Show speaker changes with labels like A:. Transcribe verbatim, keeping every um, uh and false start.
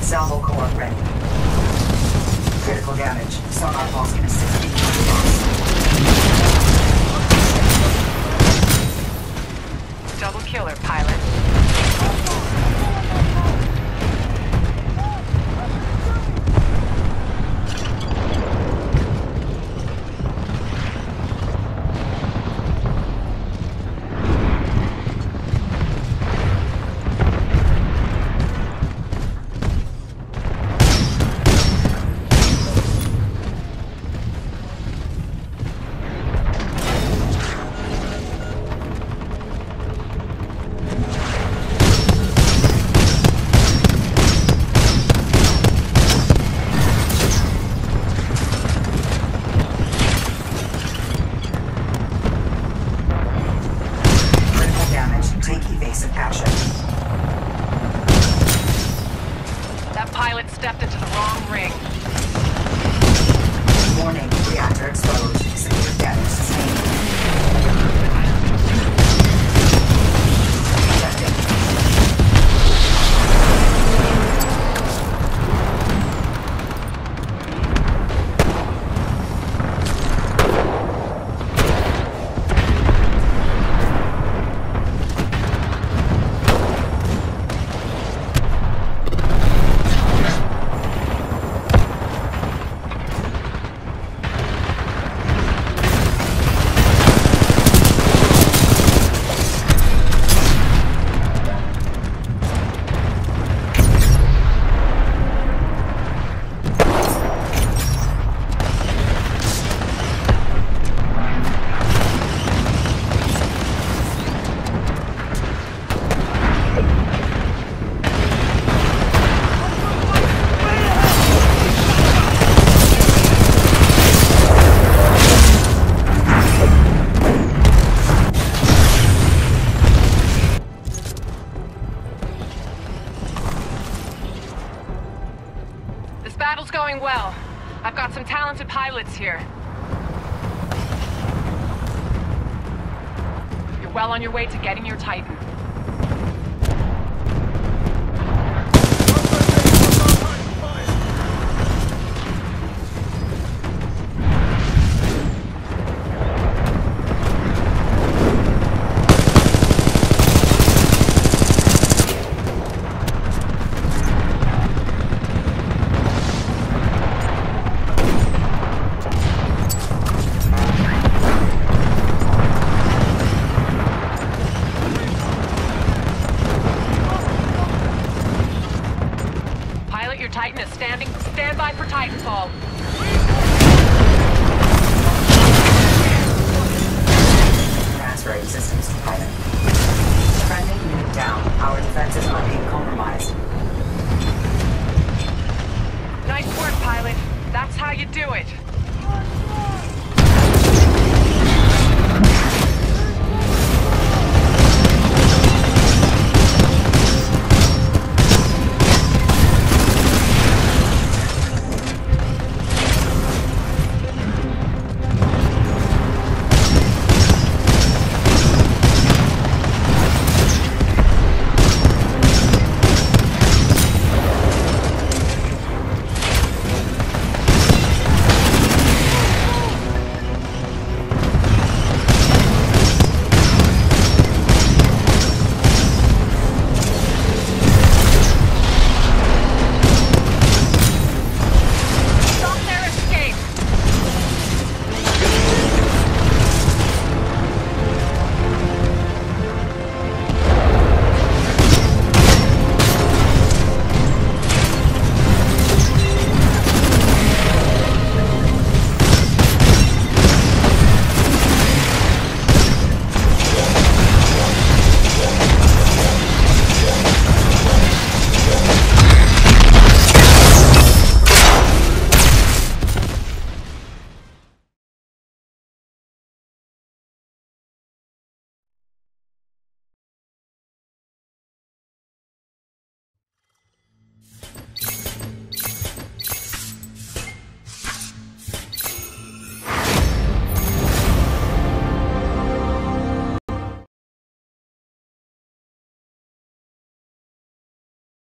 A: Salvo core ready. Critical damage. Sonar pulse can assist in response.
B: Double killer, pilot. That pilot stepped into the wrong ring.
A: Warning, reactor exposed. Severe damage sustained.
B: This battle's going well. I've got some talented pilots here. You're well on your way to getting your Titan. Your Titan is standing. Stand by for Titanfall.
A: Transferring systems to pilot. Friendly unit down. Our defenses are being compromised.
B: Nice work, pilot. That's how you do it.